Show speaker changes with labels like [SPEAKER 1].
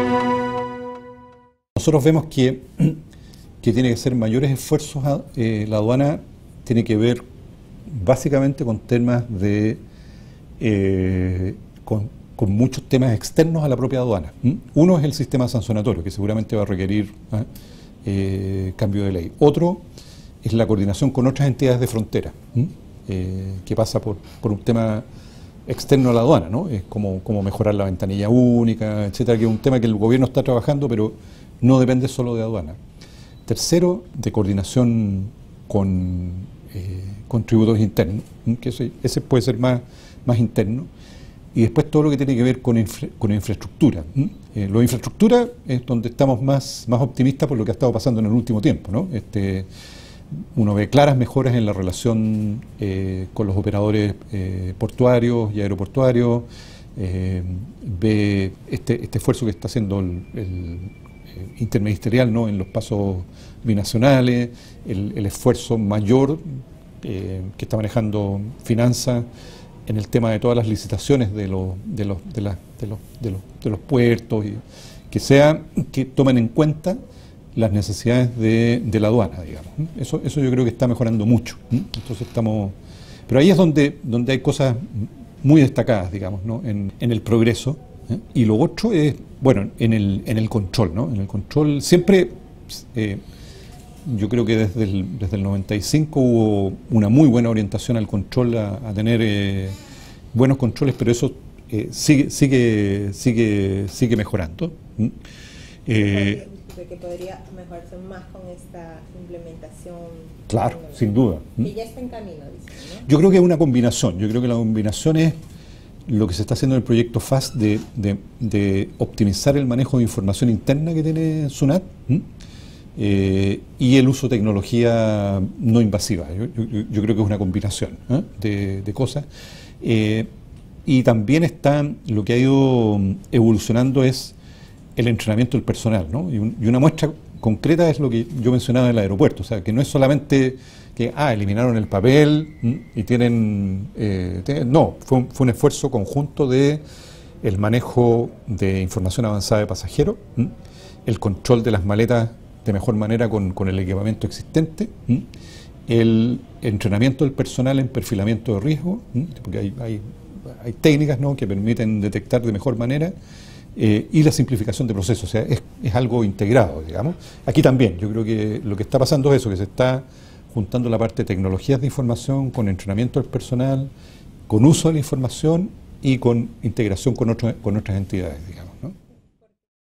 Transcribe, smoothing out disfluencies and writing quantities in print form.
[SPEAKER 1] Nosotros vemos que tiene que hacer mayores esfuerzos la aduana, tiene que ver básicamente con temas de con muchos temas externos a la propia aduana. Uno es el sistema sancionatorio, que seguramente va a requerir cambio de ley. Otro es la coordinación con otras entidades de frontera, que pasa por un tema externo a la aduana, ¿no? Es como mejorar la ventanilla única, etcétera, que es un tema que el gobierno está trabajando, pero no depende solo de aduana. Tercero, de coordinación con tributos internos, que ese puede ser más interno. Y después todo lo que tiene que ver con infraestructura. Lo de infraestructura es donde estamos más optimistas por lo que ha estado pasando en el último tiempo, ¿no? Uno ve claras mejoras en la relación con los operadores portuarios y aeroportuarios, ve este esfuerzo que está haciendo el interministerial, ¿no?, en los pasos binacionales, el esfuerzo mayor que está manejando Finanzas en el tema de todas las licitaciones de los puertos, y que tomen en cuenta las necesidades de la aduana, digamos. Eso yo creo que está mejorando mucho. Entonces pero ahí es donde hay cosas muy destacadas, digamos, ¿no?, en el progreso. Y lo otro es, bueno, en el control, ¿no? En el control siempre, yo creo que desde el 95 hubo una muy buena orientación al control, a tener buenos controles, pero eso sigue mejorando.
[SPEAKER 2] ¿De que podría mejorarse más con esta implementación?
[SPEAKER 1] Claro, sin duda.
[SPEAKER 2] Que ya está en camino, dicen, ¿no?
[SPEAKER 1] Yo creo que es una combinación. Yo creo que la combinación es lo que se está haciendo en el proyecto FAST de optimizar el manejo de información interna que tiene SUNAT, y el uso de tecnología no invasiva. Yo creo que es una combinación de cosas. Y también lo que ha ido evolucionando es el entrenamiento del personal, ¿no? Y una muestra concreta es lo que yo mencionaba del aeropuerto, o sea, que no es solamente que eliminaron el papel y tienen... no, fue un esfuerzo conjunto de el manejo de información avanzada de pasajeros, el control de las maletas de mejor manera con el equipamiento existente, el entrenamiento del personal en perfilamiento de riesgo, porque hay técnicas, ¿no?, que permiten detectar de mejor manera, y la simplificación de procesos, o sea, es algo integrado, digamos. Aquí también, yo creo que lo que está pasando es eso, que se está juntando la parte de tecnologías de información con entrenamiento del personal, con uso de la información y con integración con otras entidades, digamos.